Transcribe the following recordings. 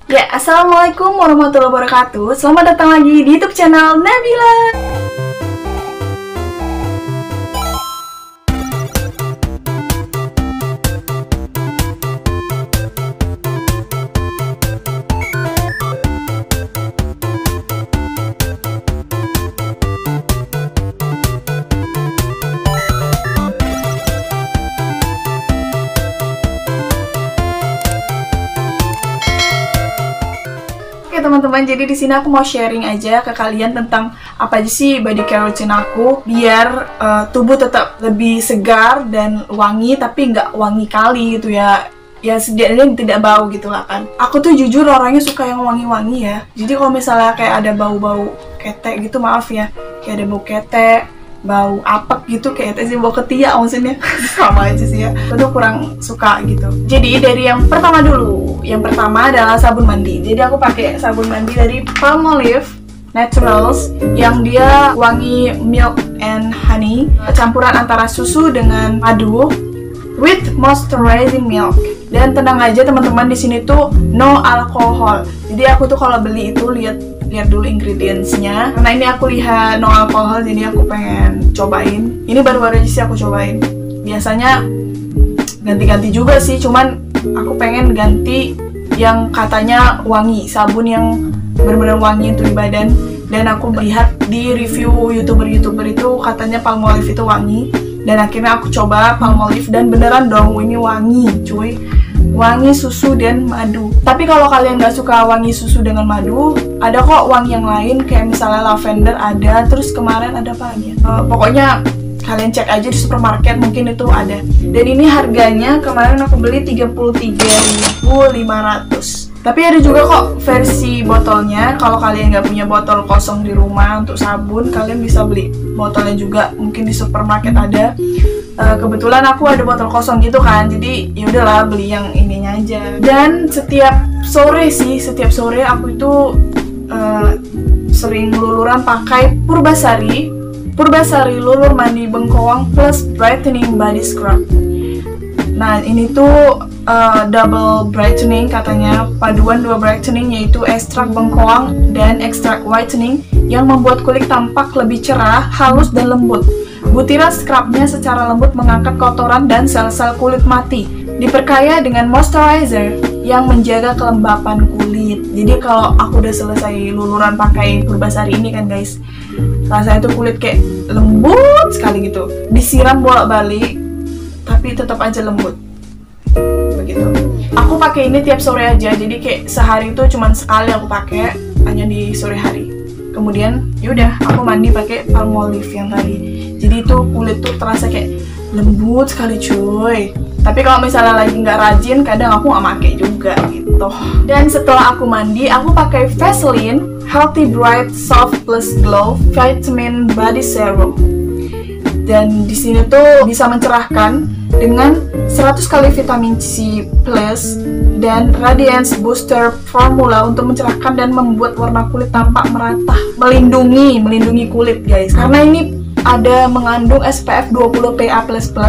Ya, assalamualaikum warahmatullahi wabarakatuh. Selamat datang lagi di YouTube channel Nabila. Oke teman-teman, jadi di sini aku mau sharing aja ke kalian tentang apa aja sih body care routine aku biar tubuh tetap lebih segar dan wangi, tapi nggak wangi kali gitu ya. Ya setidaknya tidak bau gitu lah kan. Aku tuh jujur orangnya suka yang wangi-wangi ya. Jadi kalau misalnya kayak ada bau-bau ketek gitu, maaf ya, kayak ada bau ketek, bau apek gitu, kayak sih bau ketiak maksudnya. Sama aja sih ya, aku tuh kurang suka gitu. Jadi dari yang pertama dulu. Yang pertama adalah sabun mandi. Jadi aku pakai sabun mandi dari Palmolive Naturals yang dia wangi milk and honey, campuran antara susu dengan madu with moisturizing milk. Dan tenang aja teman-teman, di sini tuh no alcohol. Jadi aku tuh kalau beli itu lihat dulu ingredientsnya. Karena ini aku lihat no alcohol, jadi aku pengen cobain. Ini baru-baru aja sih aku cobain. Biasanya ganti-ganti juga sih, cuman aku pengen ganti yang katanya wangi, sabun yang benar-benar wangi untuk di badan. Dan aku melihat di review youtuber itu katanya Palmolive itu wangi. Dan akhirnya aku coba Palmolive dan beneran dong, ini wangi cuy. Wangi susu dan madu. Tapi kalau kalian nggak suka wangi susu dengan madu, ada kok wangi yang lain, kayak misalnya lavender ada. Terus kemarin ada apa lagi? Pokoknya kalian cek aja di supermarket, mungkin itu ada. Dan ini harganya kemarin aku beli 33.500. Tapi ada juga kok versi botolnya. Kalau kalian nggak punya botol kosong di rumah untuk sabun, kalian bisa beli botolnya juga. Mungkin di supermarket ada. Kebetulan aku ada botol kosong gitu kan, jadi ya udahlah beli yang ininya aja. Dan setiap sore aku itu sering luluran pakai Purbasari Lulur Mandi Bengkoang Plus Brightening Body Scrub. Nah ini tuh double brightening katanya, paduan 2 brightening, yaitu ekstrak bengkoang dan ekstrak whitening yang membuat kulit tampak lebih cerah, halus dan lembut. Butiran scrubnya secara lembut mengangkat kotoran dan sel-sel kulit mati. Diperkaya dengan moisturizer yang menjaga kelembapan kulit. Jadi kalau aku udah selesai luluran pakai Purbasari ini kan guys, rasanya tuh kulit kayak lembut sekali gitu. Disiram bolak-balik tapi tetap aja lembut. Begitu. Aku pakai ini tiap sore aja. Jadi kayak sehari itu cuman sekali aku pakai, hanya di sore hari. Kemudian yaudah aku mandi pakai Palmolive yang tadi. Jadi tuh kulit tuh terasa kayak lembut sekali cuy. Tapi kalau misalnya lagi nggak rajin, kadang aku nggak pakai juga gitu. Dan setelah aku mandi, aku pakai Vaseline Healthy Bright Soft Plus Glow Vitamin Body Serum. Dan di sini tuh bisa mencerahkan dengan 100 kali vitamin C plus dan Radiance Booster Formula untuk mencerahkan dan membuat warna kulit tampak merata, melindungi kulit guys. Karena ini ada mengandung SPF 20 PA++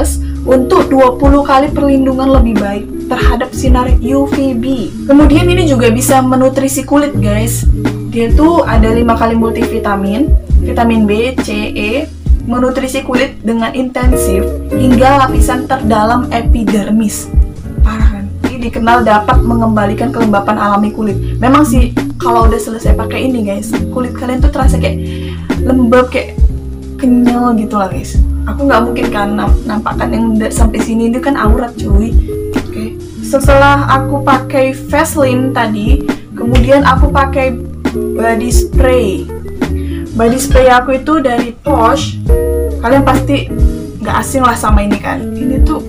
untuk 20 kali perlindungan lebih baik terhadap sinar UVB. Kemudian ini juga bisa menutrisi kulit guys. Dia tuh ada 5 kali multivitamin, vitamin B, C, E, menutrisi kulit dengan intensif hingga lapisan terdalam epidermis. Parah kan? Ini dikenal dapat mengembalikan kelembapan alami kulit. Memang sih kalau udah selesai pakai ini guys, kulit kalian tuh terasa kayak lembab, kayak kenyal gitu lah guys. Aku nggak mungkin kan nampakkan yang sampai sini, itu kan aurat cuy. Oke. Setelah aku pakai Vaseline tadi, kemudian aku pakai body spray. Body spray aku itu dari Posh. Kalian pasti nggak asing lah sama ini kan. Ini tuh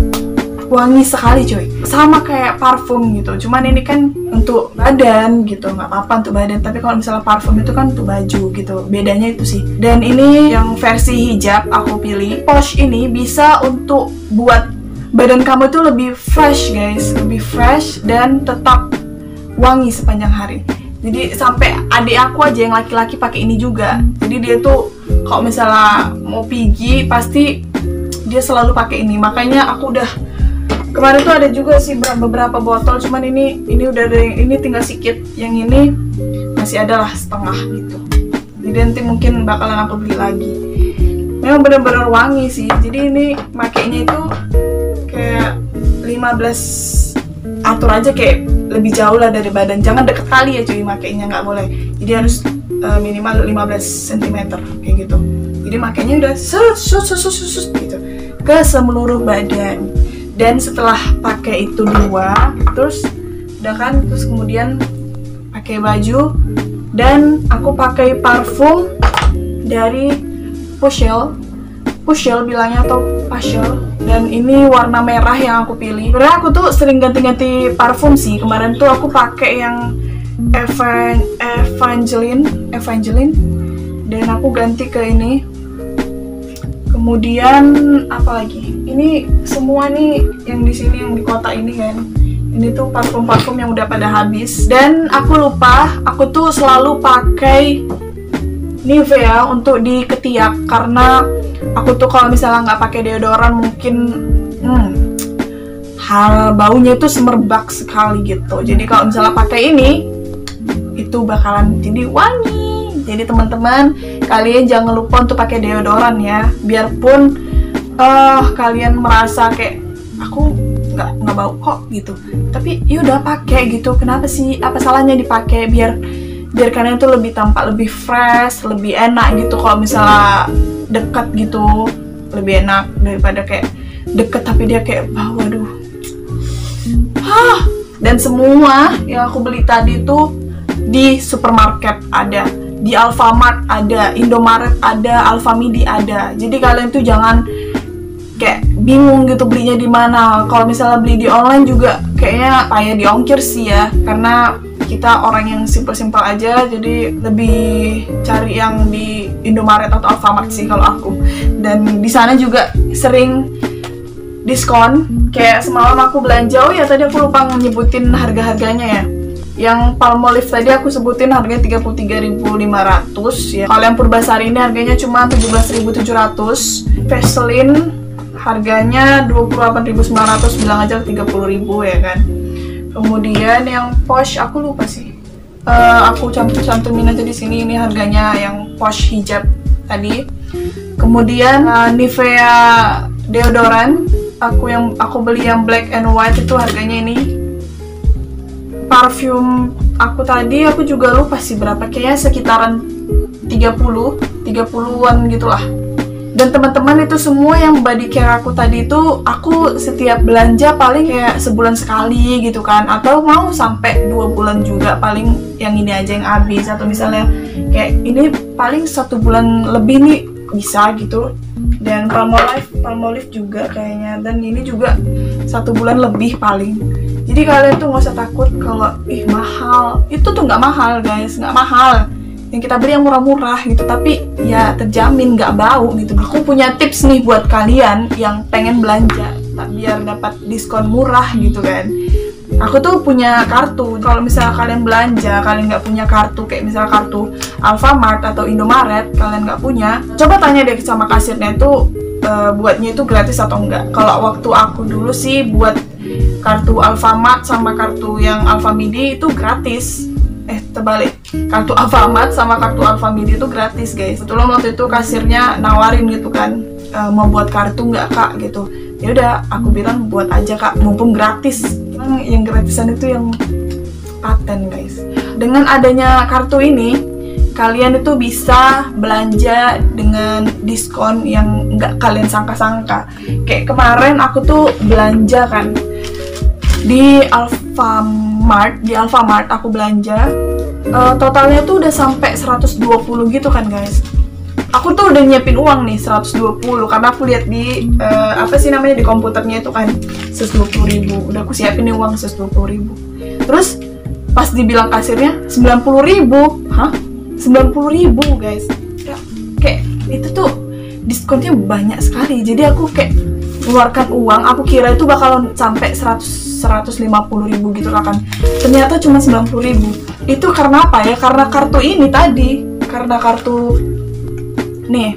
wangi sekali coy, sama kayak parfum gitu. Cuman ini kan untuk badan gitu, nggak apa-apa untuk badan. Tapi kalau misalnya parfum itu kan untuk baju gitu, bedanya itu sih. Dan ini yang versi hijab aku pilih. Posh ini bisa untuk buat badan kamu itu lebih fresh guys, lebih fresh dan tetap wangi sepanjang hari. Jadi sampai adik aku aja yang laki-laki pakai ini juga. Jadi dia tuh kalau misalnya mau pergi pasti dia selalu pakai ini. Makanya aku udah Kemarin tuh ada juga sih beberapa botol, cuman ini udah ada ini tinggal sedikit, yang ini masih ada lah setengah gitu. Jadi nanti mungkin bakalan aku beli lagi. Memang bener-bener wangi sih. Jadi ini makainya itu kayak 15, atur aja kayak lebih jauh lah dari badan. Jangan deket kali ya cuy makainya, nggak boleh. Jadi harus minimal 15 cm kayak gitu. Jadi makainya udah sus gitu ke seluruh badan. Dan setelah pakai itu 2, terus udah kan, terus kemudian pakai baju dan aku pakai parfum dari Pushel bilangnya, atau Pushel, dan ini warna merah yang aku pilih. Sebenarnya aku tuh sering ganti-ganti parfum sih. Kemarin tuh aku pakai yang Evangeline, dan aku ganti ke ini. Kemudian apa lagi? Ini semua nih yang di sini, yang di kota ini kan. Ini tuh parfum-parfum yang udah pada habis. Dan aku lupa, aku tuh selalu pakai Nivea untuk di ketiak, karena aku tuh kalau misalnya nggak pakai deodoran mungkin hal baunya itu semerbak sekali gitu. Jadi kalau misalnya pakai ini, itu bakalan jadi wangi. Jadi teman-teman, kalian jangan lupa untuk pakai deodoran ya. Biarpun kalian merasa kayak aku nggak bau kok gitu, tapi yaudah pakai gitu. Kenapa sih? Apa salahnya dipakai? Biar kalian tuh lebih tampak lebih fresh, lebih enak gitu. Kalau misalnya dekat gitu lebih enak daripada kayak deket tapi dia kayak bau. Aduh. Dan semua yang aku beli tadi tuh di supermarket ada, di Alfamart ada, Indomaret ada, Alfamidi ada. Jadi kalian tuh jangan kayak bingung gitu belinya di mana. Kalau misalnya beli di online juga kayaknya payah di ongkir sih ya, karena kita orang yang simple-simple aja, jadi lebih cari yang di Indomaret atau Alfamart sih kalau aku. Dan di sana juga sering diskon. Kayak semalam aku belanja, oh ya tadi aku lupa nyebutin harga-harganya ya. Yang Palmolive tadi aku sebutin harganya 33.500 ya. Kalau yang Purbasari ini harganya cuma 17.700. Vaseline harganya 28.900, bilang aja 30.000 ya kan. Kemudian yang Posh aku lupa sih. Aku cantumin aja di sini, ini harganya yang Posh hijab tadi. Kemudian Nivea deodoran, aku beli yang black and white, itu harganya ini. Parfum aku tadi aku juga lupa sih berapa, kayaknya sekitaran 30-an gitulah. Dan teman-teman, itu semua yang body care aku tadi itu aku setiap belanja paling kayak sebulan sekali gitu kan, atau mau sampai 2 bulan juga, paling yang ini aja yang habis. Atau misalnya kayak ini paling 1 bulan lebih nih bisa gitu. Dan Palmolive juga kayaknya, dan ini juga 1 bulan lebih paling. Jadi kalian tuh nggak usah takut kalau mahal. Itu tuh nggak mahal guys, nggak mahal. Yang kita beli yang murah-murah gitu, tapi ya terjamin nggak bau gitu. Aku punya tips nih buat kalian yang pengen belanja biar dapat diskon murah gitu kan. Aku tuh punya kartu. Kalau misalnya kalian belanja, kalian nggak punya kartu, kayak misalnya kartu Alfamart atau Indomaret, kalian nggak punya, coba tanya deh sama kasirnya itu buatnya itu gratis atau enggak. Kalau waktu aku dulu sih buat kartu Alfamart sama kartu yang Alfamidi itu gratis. Terbalik, kartu Alfamart sama kartu Alfamidi itu gratis guys. Kebetulan waktu itu kasirnya nawarin gitu kan, mau buat kartu nggak kak gitu. Ya udah, aku bilang buat aja kak, mumpung gratis. Yang gratisan itu yang paten guys. Dengan adanya kartu ini, kalian itu bisa belanja dengan diskon yang nggak kalian sangka-sangka. Kayak kemarin aku tuh belanja kan di Alfamart aku belanja, totalnya tuh udah sampai 120 gitu kan guys. Aku tuh udah nyiapin uang nih 120, karena aku lihat di apa sih namanya di komputernya itu kan 120.000. Udah aku siapin nih uang 120.000. Terus pas dibilang kasirnya 90.000, hah? 90.000 guys. Ya, kayak itu tuh diskonnya banyak sekali. Jadi aku kayak mengeluarkan uang, aku kira itu bakalan sampai 150.000 gitu kan. Ternyata cuma 90.000. Itu karena apa ya? Karena kartu ini tadi. Karena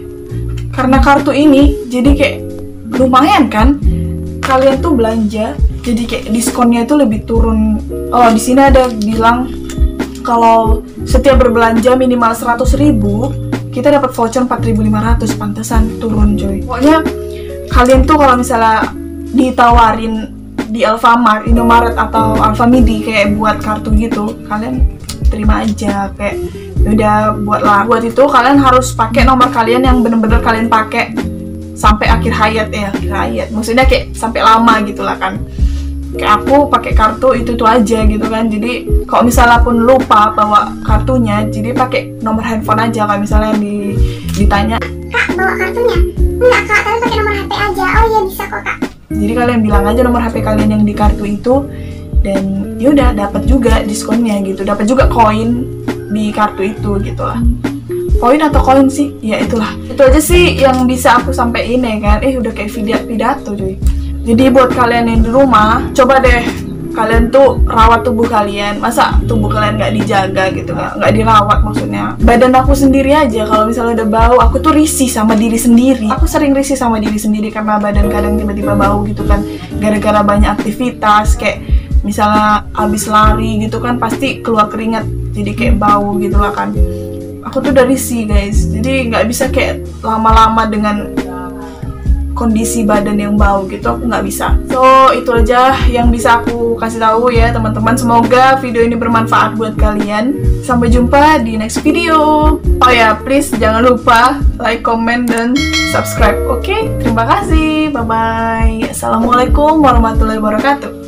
kartu ini jadi kayak lumayan kan. Kalian tuh belanja jadi kayak diskonnya itu lebih turun. Oh, di sini ada bilang kalau setiap berbelanja minimal 100.000 kita dapat voucher 4.500, pantesan turun coy. Pokoknya kalian tuh kalau misalnya ditawarin di Alfamart, Indomaret atau Alfamidi kayak buat kartu gitu, kalian terima aja, kayak udah buatlah. Buat itu kalian harus pakai nomor kalian yang bener-bener kalian pakai sampai akhir hayat ya, akhir hayat. Maksudnya kayak sampai lama gitulah kan. Kayak aku pakai kartu itu tuh aja gitu kan. Jadi kalau misalnya pun lupa bawa kartunya, jadi pakai nomor handphone aja. Kalau misalnya ditanya, "Kak, bawa kartunya?" "Enggak Kak, tapi pakai nomor HP aja." "Oh iya bisa kok Kak." Jadi kalian bilang aja nomor HP kalian yang di kartu itu, dan yaudah dapat juga diskonnya gitu, dapat juga koin di kartu itu gitulah. Koin atau koin sih, ya itulah. Itu aja sih yang bisa aku sampaikan ya kan. Udah kayak pidato cuy. Jadi buat kalian yang di rumah, coba deh kalian tuh rawat tubuh kalian. Masa tubuh kalian nggak dijaga gitu, nggak dirawat maksudnya. Badan aku sendiri aja kalau misalnya udah bau, aku tuh risih sama diri sendiri. Aku sering risih sama diri sendiri karena badan kadang tiba-tiba bau gitu kan, gara-gara banyak aktivitas. Kayak misalnya abis lari gitu kan pasti keluar keringat, jadi kayak bau gitu lah kan. Aku tuh udah risih guys, jadi nggak bisa kayak lama-lama dengan kondisi badan yang bau gitu, aku nggak bisa. So itu aja yang bisa aku kasih tahu ya teman-teman. Semoga video ini bermanfaat buat kalian. Sampai jumpa di next video. Oh ya, please jangan lupa like, comment, dan subscribe. Oke, terima kasih. Bye bye. Assalamualaikum warahmatullahi wabarakatuh.